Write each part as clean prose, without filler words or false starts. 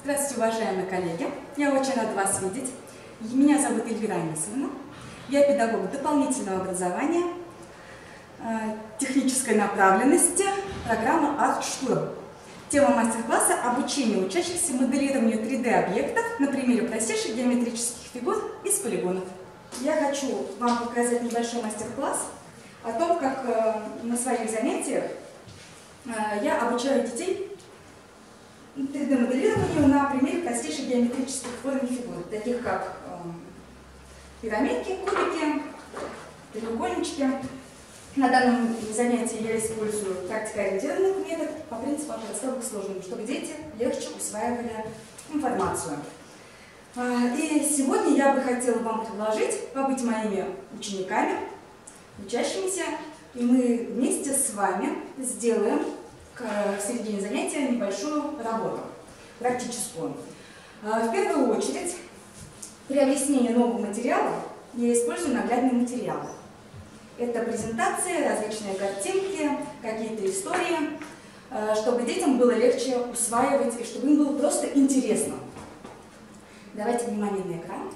Здравствуйте, уважаемые коллеги! Я очень рада вас видеть. Меня зовут Эльвира Анисовна. Я педагог дополнительного образования, технической направленности, программа «Арт-штурм». Тема мастер-класса – обучение учащихся моделированию 3D-объектов на примере простейших геометрических фигур из полигонов. Я хочу вам показать небольшой мастер-класс о том, как на своих занятиях я обучаю детей 3D-моделированию на примере простейших геометрических форм и фигур, таких как пирамидки, кубики, треугольнички. На данном занятии я использую практикоориентированный метод по принципу от простого к сложному, чтобы дети легче усваивали информацию. И сегодня я бы хотела вам предложить побыть моими учениками, учащимися, и мы вместе с вами сделаем в середине занятия небольшую работу, практическую. В первую очередь, при объяснении нового материала я использую наглядные материалы. Это презентации, различные картинки, какие-то истории, чтобы детям было легче усваивать и чтобы им было просто интересно. Давайте внимание на экран.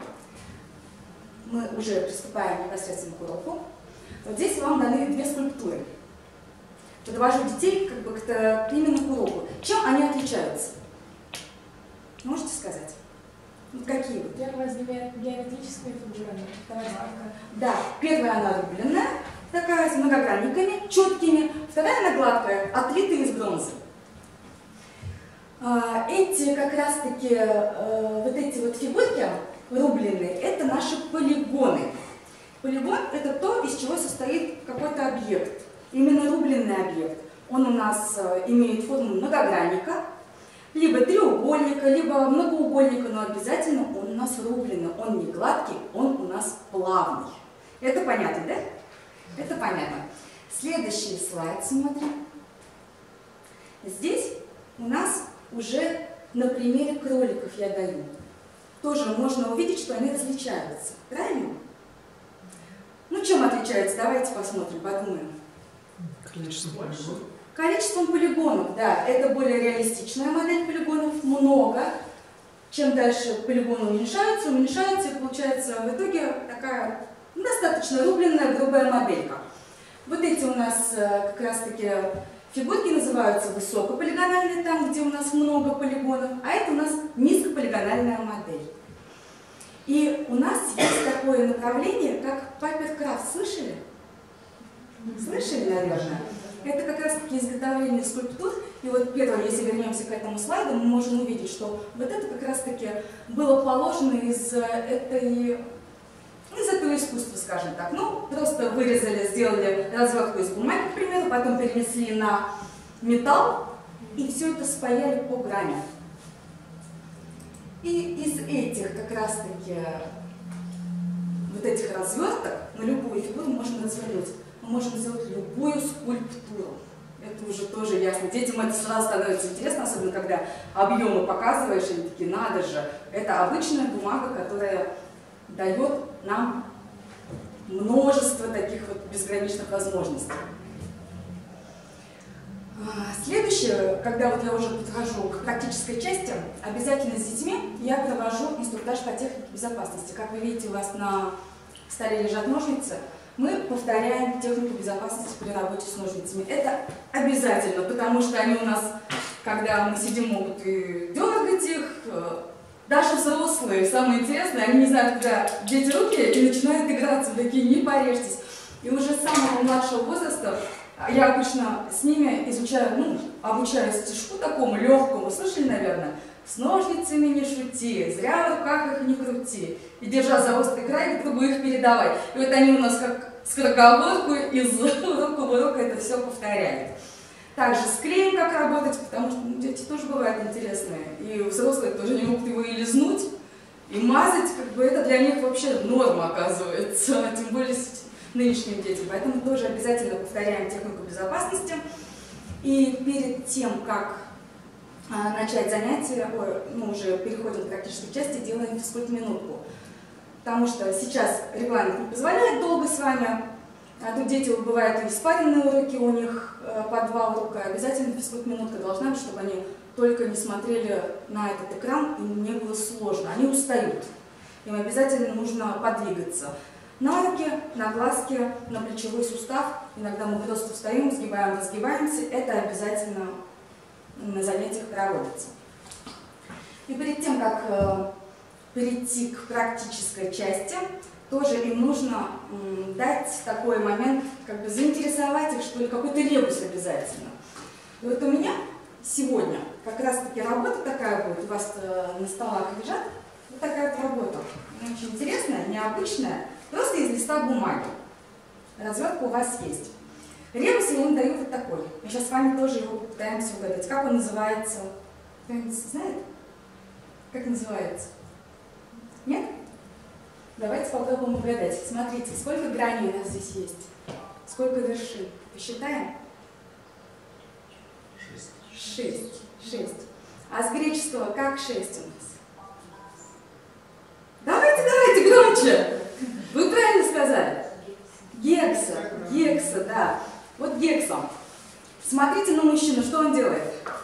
Мы уже приступаем непосредственно к уроку. Вот здесь вам даны две скульптуры. Подвожу детей именно к уроку. Чем они отличаются? Можете сказать? Вот какие? Первая геометрическая фигура, вторая гладкая. Да, первая она рубленная, такая с многогранниками, четкими, вторая она гладкая, отлитая из бронзы. Эти как раз-таки, вот эти вот фигурки рубленые, это наши полигоны. Полигон – это то, из чего состоит какой-то объект. Именно рубленый объект. Он у нас имеет форму многогранника, либо треугольника, либо многоугольника, но обязательно он у нас рубленый. Он не гладкий, он у нас плавный. Это понятно, да? Это понятно. Следующий слайд смотрим. Здесь у нас уже на примере кроликов я даю. Тоже можно увидеть, что они различаются. Правильно? Ну, чем отличаются? Давайте посмотрим, подумаем. Количеством полигонов, да, это более реалистичная модель полигонов, много. Чем дальше полигоны уменьшаются, и получается в итоге такая достаточно рубленная, грубая моделька. Вот эти у нас как раз-таки фигурки называются высокополигональные, там, где у нас много полигонов, а это у нас низкополигональная модель. И у нас есть такое направление, как паперкрафт. Слышали? Слышали, наверное? Это как раз таки изготовление скульптур. И вот первое, если вернемся к этому слайду, мы можем увидеть, что вот это как раз таки было положено из этого искусства, скажем так. Ну, просто вырезали, сделали развертку из бумаги, к примеру, потом перенесли на металл и все это спаяли по грани. И из этих как раз таки вот этих разверток на любую фигуру можно развернуть. Мы можем сделать любую скульптуру. Это уже тоже ясно. Детям это сразу становится интересно, особенно когда объемы показываешь, и они такие, надо же. Это обычная бумага, которая дает нам множество таких вот безграничных возможностей. Следующее, когда вот я уже подхожу к практической части, обязательно с детьми я провожу инструктаж по технике безопасности. Как вы видите, у вас на столе лежат ножницы. Мы повторяем технику безопасности при работе с ножницами. Это обязательно, потому что они у нас, когда мы сидим, могут и дергать их. Даже взрослые, самое интересное, они не знают, когда дети руки и начинают играться, такие, не порежьтесь. И уже с самого младшего возраста я обычно с ними изучаю, обучаю стишку такому легкому, слышали, наверное? С ножницами не шути, зря в руках их не крути. И держа за острый край, попробуй их передавать. И вот они у нас как скороговорку из урока в урок это все повторяют. Также с клеем как работать, потому что дети тоже бывают интересные. И взрослые тоже не могут его и лизнуть, и мазать. Это для них вообще норма оказывается, тем более с нынешним детям. Поэтому тоже обязательно повторяем технику безопасности. И перед тем, как начать занятие, мы уже переходим к практической части, делаем физкульт-минутку. Потому что сейчас регламент не позволяет долго с вами. А тут дети, бывают и спаренные уроки, у них по 2 урока. Обязательно физкульт-минутка должна быть, чтобы они только не смотрели на этот экран, им не было сложно, они устают. Им обязательно нужно подвигаться. На руки, на глазки, на плечевой сустав. Иногда мы просто встаем, сгибаем, разгибаемся. Это обязательно на занятиях проводится. И перед тем, как перейти к практической части, тоже им нужно дать такой момент, как бы заинтересовать их, что ли, какой-то ребус обязательно. И вот у меня сегодня как раз-таки работа такая будет, у вас на столах лежат, вот такая вот работа. Она очень интересная, необычная, просто из листа бумаги. Развертка у вас есть. Ребус я им даю вот такой. Мы сейчас с вами тоже его попытаемся угадать. Как он называется? Кто-нибудь знает? Как называется? Нет? Давайте попробуем угадать. Смотрите, сколько граней у нас здесь есть? Сколько вершин? Посчитаем? 6. А с греческого как 6 у нас? Давайте, громче! Вы правильно сказали? Гекса, да. Вот гекса. Смотрите на мужчину, что он делает?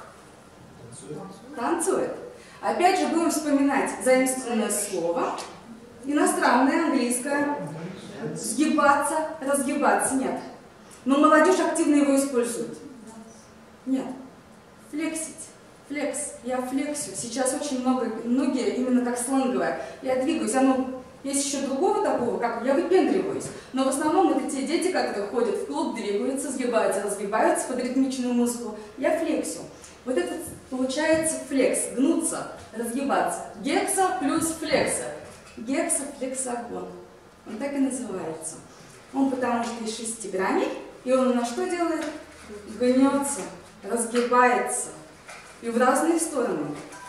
Танцует. Опять же будем вспоминать заимствованное слово. Иностранное, английское. Сгибаться, разгибаться. Нет. Но молодежь активно его использует. Нет. Флексить. Флекс. Я флексю. Сейчас очень многие именно как сленговое. Я двигаюсь. Есть еще другого такого, как я выпендриваюсь. Но в основном это те дети, которые ходят в клуб, двигаются, сгибаются, разгибаются под ритмичную музыку. Я флексю. Вот это получается флекс. Гнуться, разгибаться. Гекса плюс флекса. Гексафлексагон. Он так и называется. Он потому что из 6 граней. И он на что делает? Гнется, разгибается. И в разные стороны.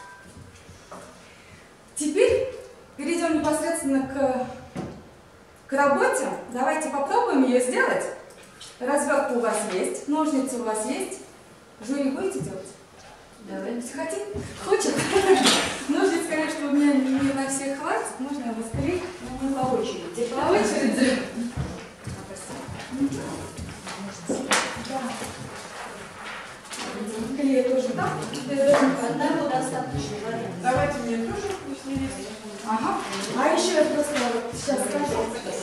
Теперь перейдем непосредственно к работе. Давайте попробуем ее сделать. Развертка у вас есть, ножницы у вас есть. Жюри будете делать? Давайте. Хотите? Хочет? Ножниц, конечно, у меня не на всех хватит. Можно я вас клеить? Мы по очереди. По очереди? Клей тоже там? Одного достаточно. Давайте мне тоже пусть не лезет. Ага. А еще я просто сейчас скажу.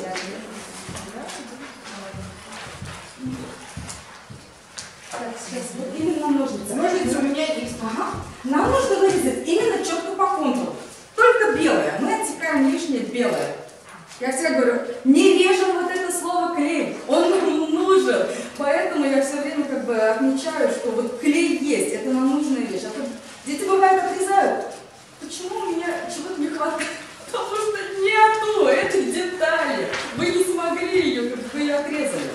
Так, сейчас вот именно ножницы. Ножницы у меня есть. Ага. Нам нужно вырезать именно четко по контуру. Только белое. Мы отсекаем лишнее белое. Я всегда говорю, не режем вот это слово клей. Он нужен. Поэтому я все время как бы отмечаю, что вот клей есть. Это нам нужная вещь. А то дети бывает отрезают. Почему у меня чего-то не хватает? Потому что нету этой детали. Вы не смогли ее, как бы вы ее отрезали.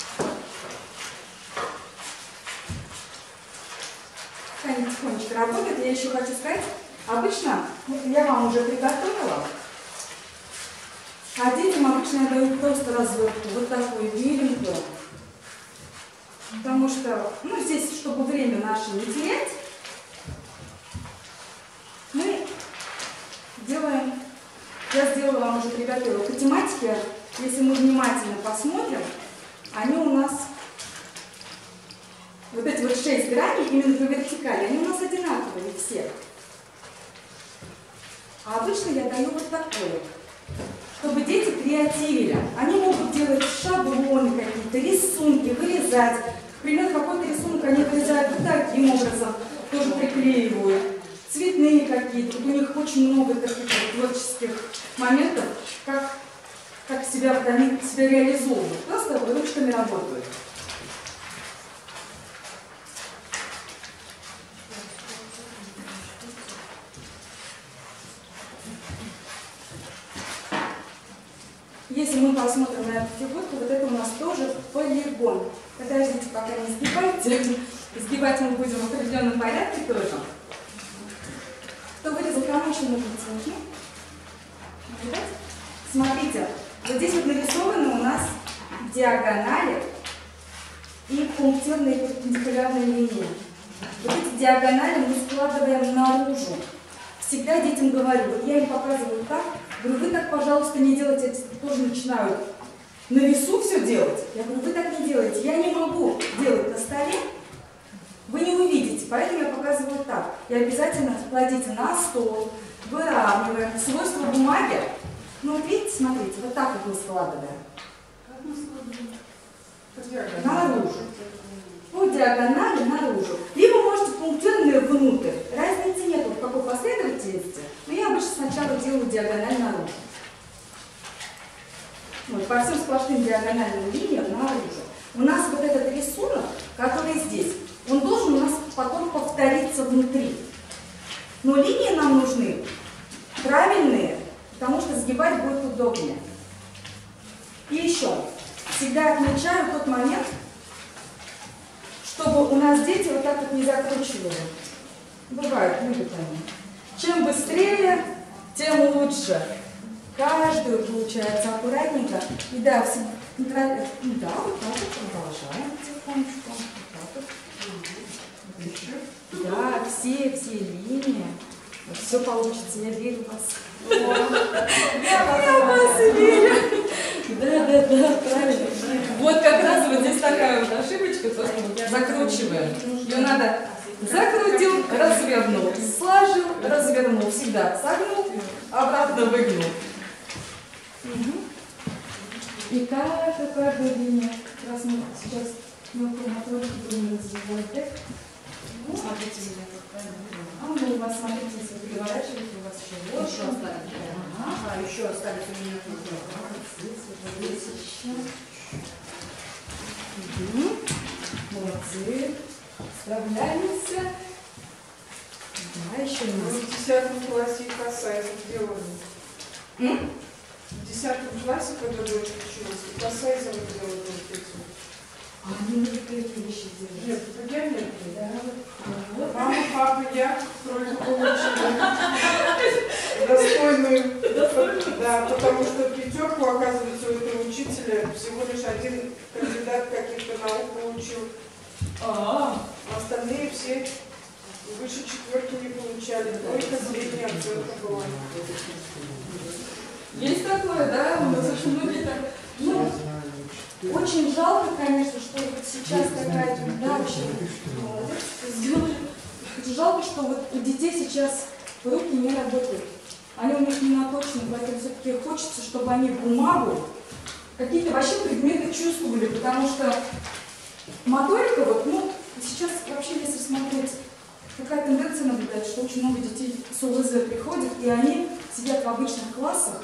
Таня тихонечко работает. Я еще хочу сказать, обычно я вам уже приготовила, а детям обычно я даю просто развертку, вот такую беленькую. Потому что, здесь, чтобы время наше не терять, мы делаем, я сделала вам уже приготовила по тематике, если мы внимательно посмотрим, они у нас, вот эти вот 6 граней, именно по вертикали, они у нас одинаковые все. А обычно я даю вот такое, чтобы дети креативили. Они могут делать шаблоны какие-то, рисунки, вырезать. К примеру, какой-то рисунок они вырезают вот таким образом, тоже приклеивают. Цветные какие-то. У них очень много таких творческих моментов, как себя реализовывают. Просто ручками работают. Если мы посмотрим на эту фигурку, вот это у нас тоже полигон. Подождите, пока не сгибайте. Сгибать мы будем в определенном порядке тоже. Кто вырезал, кому еще нужно нужно? Смотрите, вот здесь вот нарисованы у нас диагонали и пунктирные перпендикулярные линии. Вот эти диагонали мы складываем наружу. Всегда детям говорю, вот я им показываю так, говорю, вы так, пожалуйста, не делайте, эти тоже начинают на весу все делать. Я говорю, вы так не делаете, я не могу делать на столе. вы не увидите, поэтому я показываю так. И обязательно кладите на стол, выравниваем свойства бумаги. Ну вот видите, смотрите, вот так вот мы складываем. Наружу. По диагонали наружу. Либо можете пунктирные внутрь. Разницы нет в какой последовательности, но я обычно сначала делаю диагональ наружу. Вот, по всем сплошным диагональным линиям наружу. У нас вот этот рисунок, который здесь, он должен у нас потом повториться внутри. Но линии нам нужны правильные, потому что сгибать будет удобнее. И еще, всегда отмечаю тот момент, чтобы у нас дети вот так вот не закручивали. Бывает, любят они. Чем быстрее, тем лучше. Каждую получается аккуратненько. И да, всегда, да, вот так вот продолжаем потихонечку. Вот так вот. Да, все линии. Все получится, я верю в вас. Я в вас верю. Да, правильно. Вот как раз вот здесь такая вот ошибочка, просто закручиваем. Ее надо закрутил, развернул, сложил, развернул, всегда согнул, обратно выгнул. И каждую линию, как раз мы сейчас мелкую моторику будем развивать. Смотрите меня тут правильно. А ну у вас, смотрите, если вы переворачиваете, у вас еще вот. Еще остались. Ага, еще остались у меня. Здесь еще. Молодцы. Справляемся. Да, еще у нас. В 10 классе и коса сделали. В 10 классе, когда дочь училась, и коса из этого делала пиццу. А они не такие вещи делают. Нет, это я нет. Да, вот. Мама, папа, я тройку получили. Достойную. Да, потому что пятерку, оказывается, у этого учителя всего лишь один кандидат каких-то наук получил. Остальные все выше четверки не получали. Только средняя оценка была. Есть такое, да? У нас очень многие так. Ну, очень жалко, конечно, что вот сейчас такая, да, вообще, молодец, сделали. Очень жалко, что вот у детей сейчас руки не работают. Они у них не наточены, поэтому все-таки хочется, чтобы они бумагу, какие-то вообще предметы чувствовали, потому что моторика, вот, ну, сейчас вообще, если смотреть, такая тенденция наблюдается, что очень много детей с ОВЗ приходят, и они сидят в обычных классах.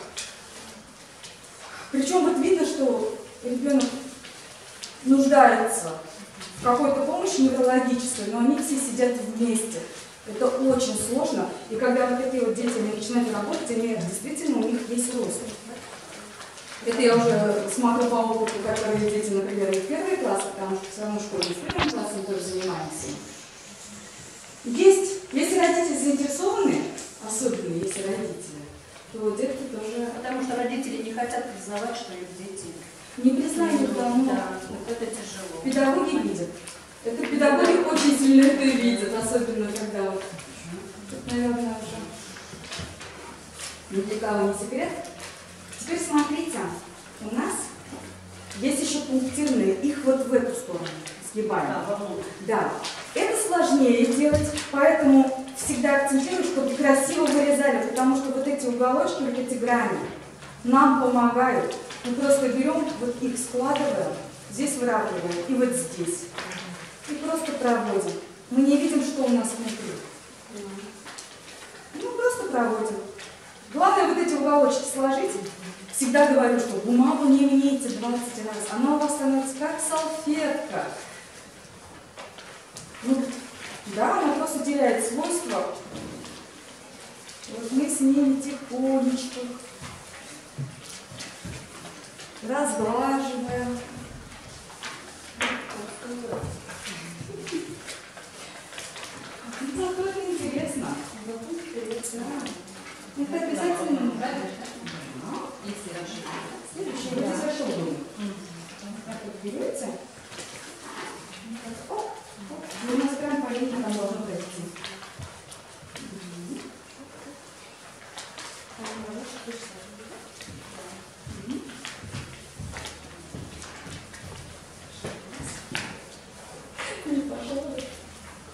Причем вот видно, что ребенок нуждается в какой-то помощи неврологической, но они все сидят вместе. Это очень сложно. И когда вот такие вот дети начинают работать, они действительно, у них есть рост. Это я уже смотрю по опыту, которые дети, например, в первый класс, потому что все равно в школе в первом классе мы тоже занимаемся. Есть, если родители заинтересованы, особенно если родители, то детки тоже... Потому что родители не хотят признавать, что их дети... Не признают, да, но да, это тяжело. педагоги видят. Это педагоги очень сильно это видят, особенно когда вот... Тут, наверное, уже ни для кого не секрет. Теперь смотрите, у нас есть еще пунктирные, их вот в эту сторону сгибаем. Да. Это сложнее делать, поэтому всегда акцентирую, чтобы красиво вырезали, потому что вот эти уголочки, вот эти грани нам помогают. Мы просто берем, вот их складываем, здесь выравниваем и вот здесь. И просто проводим. Мы не видим, что у нас внутри. Ну, просто проводим. Главное вот эти уголочки сложить. Всегда говорю, что бумагу не мните 20 раз. Она у вас становится как салфетка. Ну, да, она просто теряет свойства. Вот мы с ними тихонечко разглаживаем. Ну, тоже интересно. Это обязательно. Следующий, вот здесь расширение. Так вот берете. Оп, оп. И у нас прям по линии там должно пройти. Не пошло.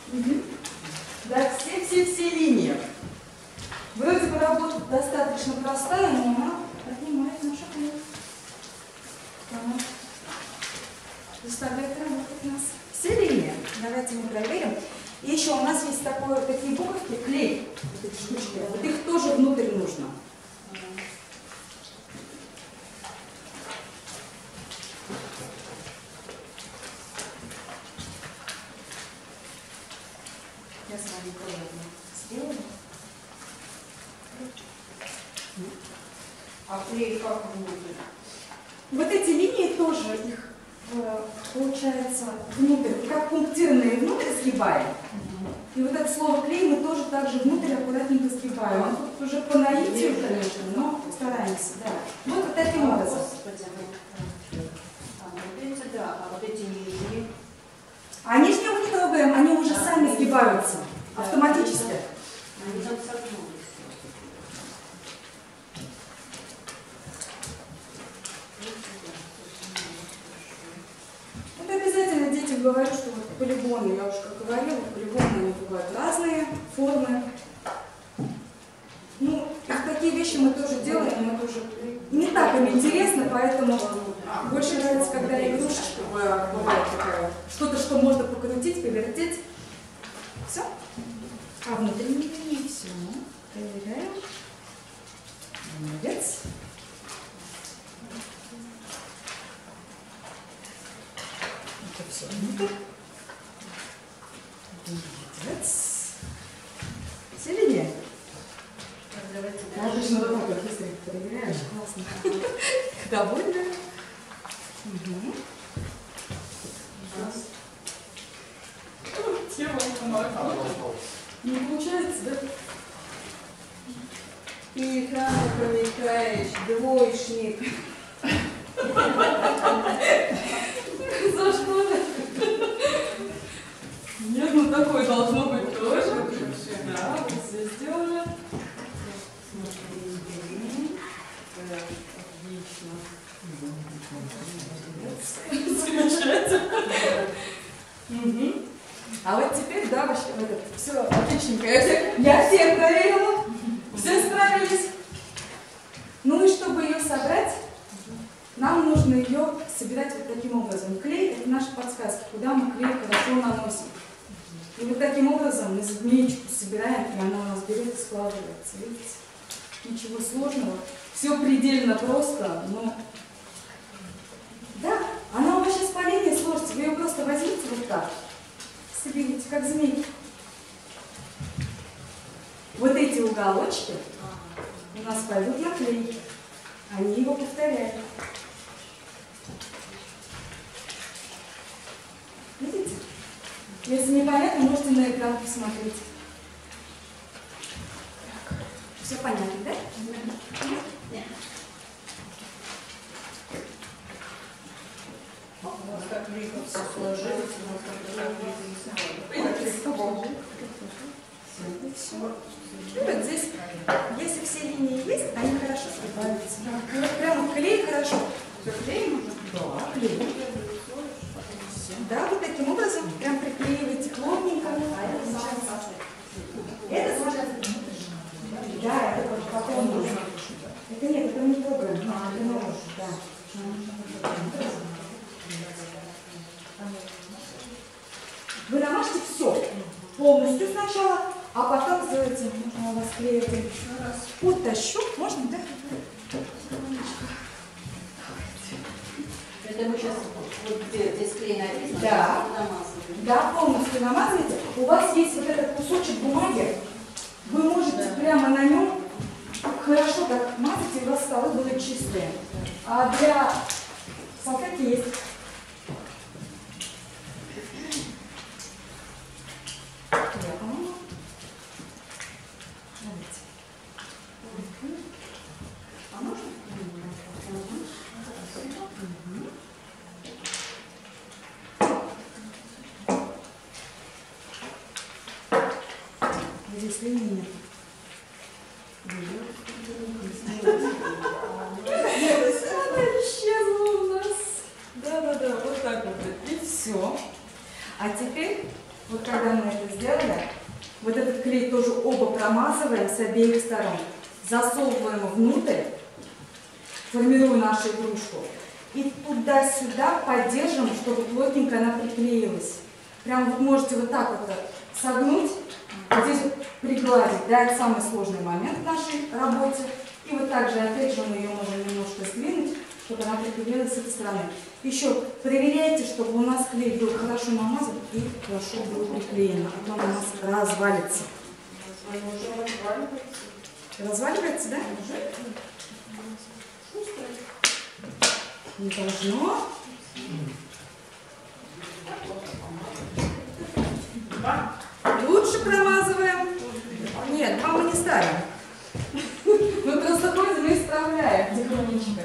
штучки. Вот их тоже внутрь нужно. Я с вами тоже сделаю. А клей как внутрь? Вот эти линии тоже их, получается, внутрь, как пунктирные внутрь сгибаем. И вот это слово клей мы тоже также внутрь аккуратненько сгибаем. Тут уже по наитию, конечно, но стараемся, да. Вот таким образом. Господи, вот эти, да, а вот эти нижние. А нижнюю не трогаем, они уже сами сгибаются автоматически. Они там согнулись. Вот обязательно детям говорю, что вот полигоны, я уж как говорила, полигоны они бывают разные формы. Ну, и такие вещи мы тоже делаем, но это уже не так им интересно, поэтому больше нравится, когда игрушечка бывает такая, что-то, что можно покрутить, повертеть. Все. А внутренние линии все. Проверяем. Молодец. Это все внутрь. Молодец. Все линии? Обычно вот так вот быстренько проверяешь. Классно. Довольна? Угу. Тема не получается, да? Михаил Михайлович, двоечник. За что? Нет, ну такое должно быть тоже. Да, вот все сделали. Замечательно. А вот теперь, да, все отличненько. Я всех проверила. Все справились. Ну и чтобы ее собрать, нам нужно ее собирать вот таким образом. Клей – это наши подсказки, куда мы клей хорошо наносим. И вот таким образом мы змеечку собираем, и она у нас берет и складывается. Видите? Ничего сложного. Все предельно просто, но... Да, она у вас сейчас по линии сложится. Вы ее просто возьмите вот так. Соберите, как змейки. Вот эти уголочки у нас пойдут на клей. Они его повторяют. Видите? Если непонятно, можете на экран посмотреть. Так. Все понятно, да? Нет. У нас как лихо все сложилось, у нас как Все. И вот здесь, если все линии есть, они хорошо сгибаются. Прямо клей хорошо. Клей нужно? Да, клей. Да, вот таким образом прям приклеиваете плотненько. Это да, это потом нужно. Это нет, это не трогаем. Это наружу, да. Вы намажьте все полностью сначала, а потом сделайте, можно у вас клеить еще раз. Утащу, можно, да? Это мы сейчас вот здесь клей написано, Да. намазываем. Да, полностью намазывайте. У вас есть вот этот кусочек бумаги, вы можете прямо на нем хорошо так мазать, и у вас столы будут чистые. А для салфетки есть. А можно? Здесь линии нет. Она исчезла у нас. Да-да-да, вот так вот. И все. А теперь, вот когда мы это сделали, вот этот клей тоже оба промазываем с обеих сторон. Засовываем внутрь, формируя нашу игрушку. И туда-сюда поддержим, чтобы плотненько она приклеилась. Прям вот можете вот так вот согнуть Вот здесь вот пригладить, да, это самый сложный момент в нашей работе. И вот также, опять же, мы ее можем немножко сдвинуть, чтобы она прикрепилась с этой стороны. Еще проверяйте, чтобы у нас клей был хорошо намазан и хорошо был приклеен, а то он у нас развалится. Уже разваливается. Разваливается, да? Не должно. Лучше промазываем. Нет, мама не ставим. Мы просто ходим и исправляем тихонечко.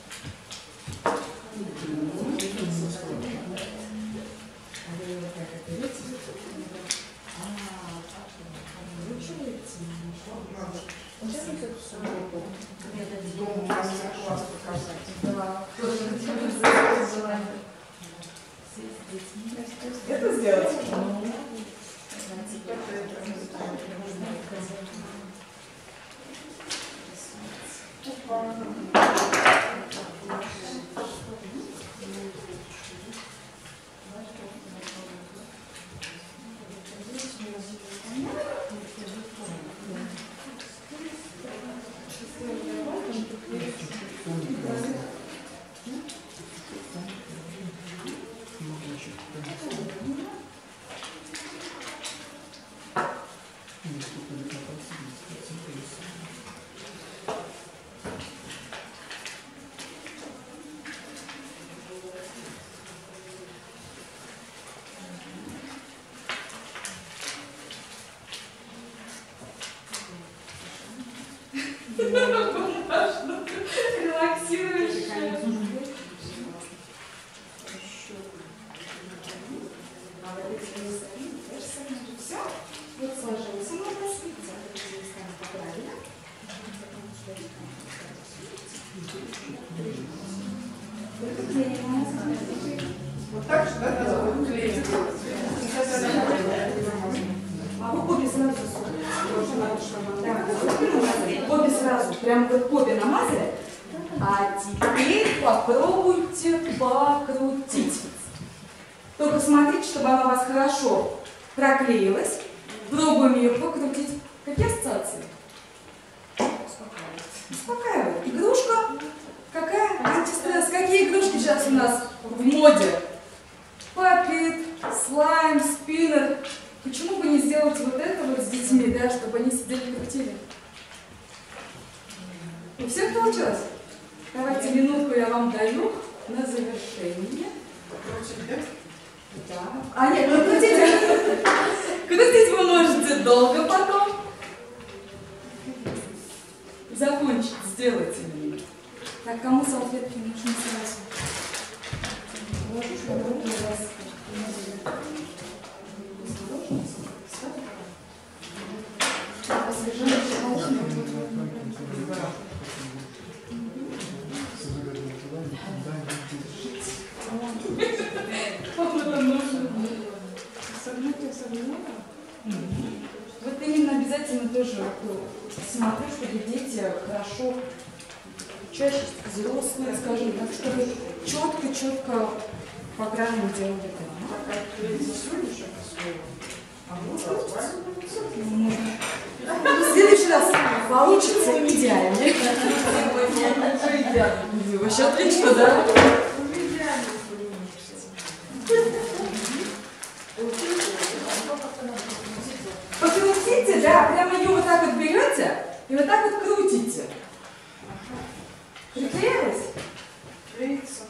Дома мастер-класс показать. Да. Это сделать? Релаксируешь. Все, вот сложился, можно слиться. Правильно. Вот так же, да, надо клеить. А вы обе сразу обе сразу, прям вот обе намазали. А теперь попробуйте покрутить. Только смотрите, чтобы она у вас хорошо проклеилась. Пробуем ее покрутить. Какие ассоциации? Успокаивает. Игрушка. Какая? Антистресс. Какие игрушки сейчас у нас в моде? Паппет, слайм, спиннер. Почему бы не сделать вот это вот с детьми, да, чтобы они сидели и крутили? У всех получилось? Давайте минутку я вам даю на завершение. Да. А нет, ну крутите. Крутить вы можете долго потом. Закончить, сделать именно. Так, кому салфетки нужны сразу? Вот именно обязательно тоже смотрю, чтобы дети хорошо, чаще взрослые, скажем так, чтобы четко по граням делали это. В следующий раз получится идеально. Вообще отлично, да? Покрутите, да, прямо ее вот так вот берете и вот так вот крутите. Приклеилась? Клеится.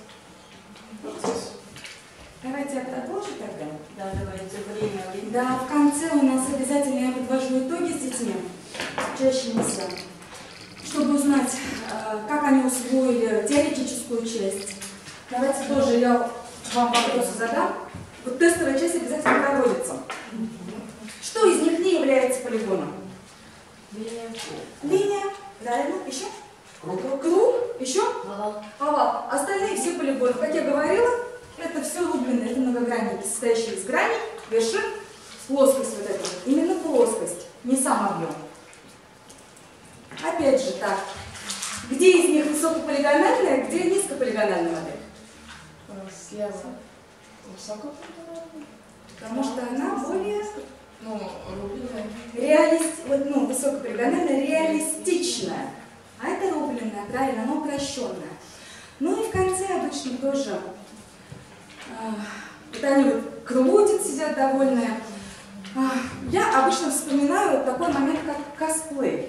Давайте я продолжу тогда. Да, давайте время. Да, в конце у нас обязательно я подвожу итоги с детьми, учащимися, чтобы узнать, как они усвоили теоретическую часть. Давайте тоже я вам вопросы задам. Вот тестовая часть обязательно проводится. Что из них не является полигоном? Линия. Правильно. Еще? Круг. Еще? Овал. Остальные все полигоны. Как я говорила, это все рубленые, это многогранники, состоящие из граней, вершин, плоскость вот эта. Именно плоскость, не сам объем. Опять же так. Где из них высокополигональная, где низкополигональная модель? Слева. Высокополигональная. Потому что она более Ну, рубленая. Вот, ну, высокоперегональная, реалистичная. А это рубленная, правильно, но упрощенная. Ну и в конце обычно тоже вот они вот крутят, сидят довольные. Я обычно вспоминаю такой момент, как косплей.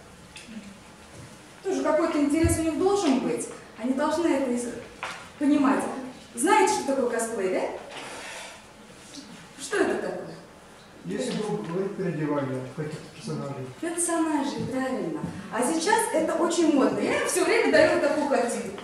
Тоже какой-то интерес у них должен быть. Они должны это понимать. Знаете, что такое косплей, да? Что это такое? Если грубо говорить, переодевание каких-то персонажей. Персонажи, правильно. А сейчас это очень модно. Я все время даю такую картинку.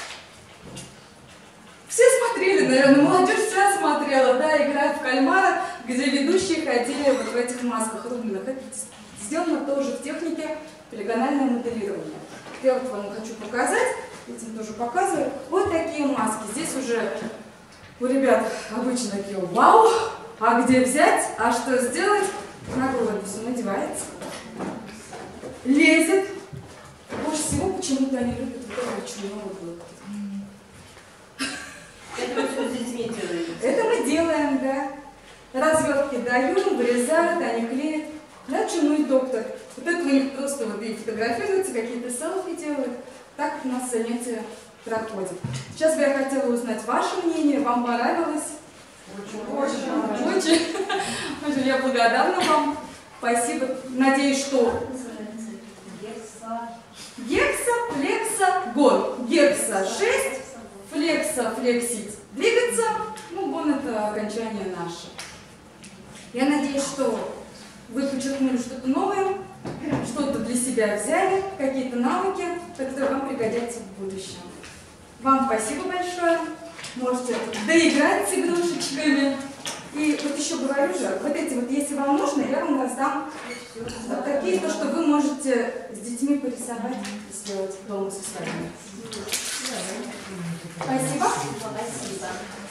Все смотрели, наверное, молодежь вся смотрела, да, играют в кальмара, где ведущие ходили вот в этих масках рубленых. Это сделано тоже в технике полигонального моделирования. Я вот вам хочу показать, этим тоже показываю. Вот такие маски. Здесь уже у ребят обычно такие вау, а где взять, а что сделать? На голову все надевается, лезет. Больше всего почему-то они любят вот это чумного было. Это вы все с детьми делаете? Это мы делаем, да. Развертки даем, вырезают, они клеят. Да, чумной доктор. Вот это у них просто вот и фотографируются, какие-то селфи делают. Так у нас занятия проходят. Сейчас бы я хотела узнать ваше мнение. Вам понравилось? Очень. Я благодарна вам. Спасибо. Надеюсь, что гекса, флекса, гон. Гекса 6, флекса, флексить, двигаться. Ну, гон это окончание наше. Я надеюсь, что вы подчеркнули что-то новое, что-то для себя взяли, какие-то навыки, которые вам пригодятся в будущем. Вам спасибо большое. Можете доиграть с игрушечками. И вот еще говорю же, вот эти вот, если вам нужно, я вам раздам вот такие, то, что вы можете с детьми порисовать и сделать дома со своими. Спасибо. Спасибо.